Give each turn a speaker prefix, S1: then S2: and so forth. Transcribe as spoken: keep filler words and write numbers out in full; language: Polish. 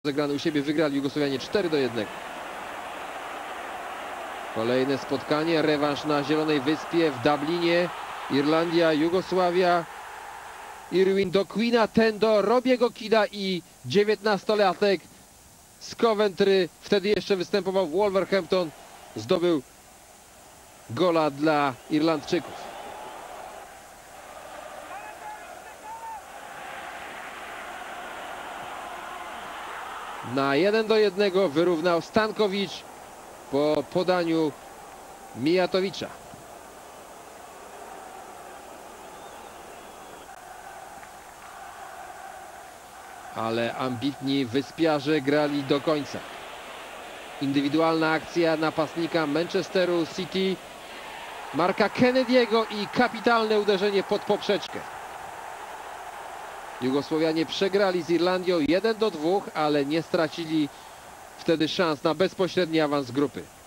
S1: Zagrany u siebie, wygrali Jugosłowianie cztery do jednego. Kolejne spotkanie, rewanż na Zielonej Wyspie w Dublinie. Irlandia, Jugosławia. Irwin do Quina, ten do Robiego Kida i dziewiętnastolatek z Coventry. Wtedy jeszcze występował w Wolverhampton. Zdobył gola dla Irlandczyków. Na jeden do jednego wyrównał Stankowicz po podaniu Mijatowicza. Ale ambitni wyspiarze grali do końca. Indywidualna akcja napastnika Manchesteru City, Marka Kennedy'ego i kapitalne uderzenie pod poprzeczkę. Jugosłowianie przegrali z Irlandią jeden do dwóch, ale nie stracili wtedy szans na bezpośredni awans grupy.